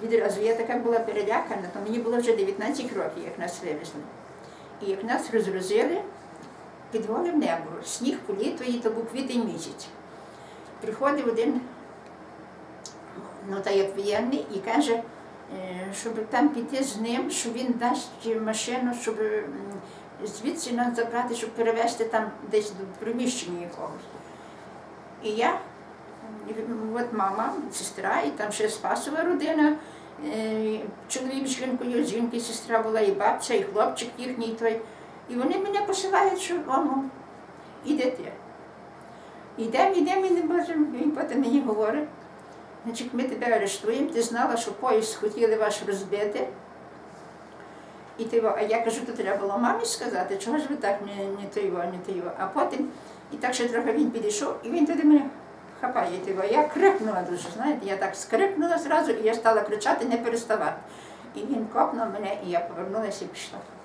відразу. Я така була перелякана, то мені було вже 19 років, як нас вивезли. І як нас розгрузили, підвалив небо, сніг по літо, і то був квітень місяць. Приходив один, ну так як воєнний, і каже, щоб там піти з ним, що він дасть машину, щоб звідси нас забрати, щоб перевезти там десь до приміщення якогось. І я, от мама, сестра, і там ще Спасова родина, чоловік з жінкою, жінки, сестра була, і бабця, і хлопчик їхній той. І вони мене посилають, що мамо, ідете. Ідемо, і не можемо. Він потім мені говорить, значить, ми тебе арештуємо, ти знала, що поїзд хотіли ваш розбити. І а я кажу, то треба було мамі сказати, чого ж ви так не то. А потім, і так ще трохи він підійшов, і він тоді мене хапає. Я крикнула дуже, знаєте, я так скрикнула зразу, і я стала кричати, не переставати. І він копнув мене, і я повернулася і пішла.